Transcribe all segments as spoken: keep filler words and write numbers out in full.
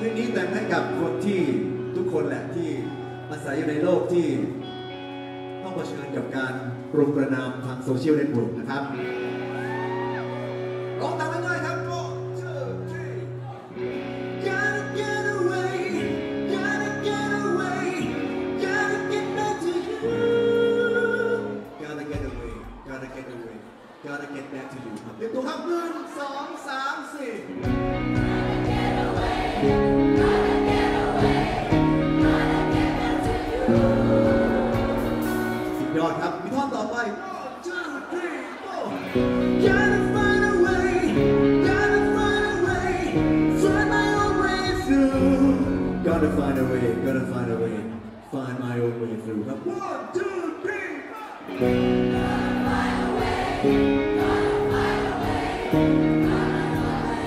งนี้แต่งให้กับคนที่ทุกคนแหละที่อาศัยอยู่ในโลกที่ต้องเผชิญกับการรุมประณามทางโซเชียลเน็ตเวิร์กนะครับร้องตามง่ายๆครับ one two three gotta get away gotta get away gotta get back to you gotta get away gotta get away gotta get back to you ครับเตรียมตัวครับหนึ่งสองสามสี่ยอดครับมีท่อนต่อไป one two three four gotta find a way gotta find a way find my own way through gotta find a way gotta find a way find my own way through ครับ one two three four gotta find a way gotta find a way find my own way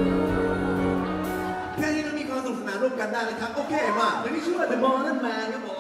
through แค่นี้ก็มีความสนุกสนานร่วมกันได้เลยครับโอเคมาเพลงนี้ชื่อว่า The Modern Man ครับผม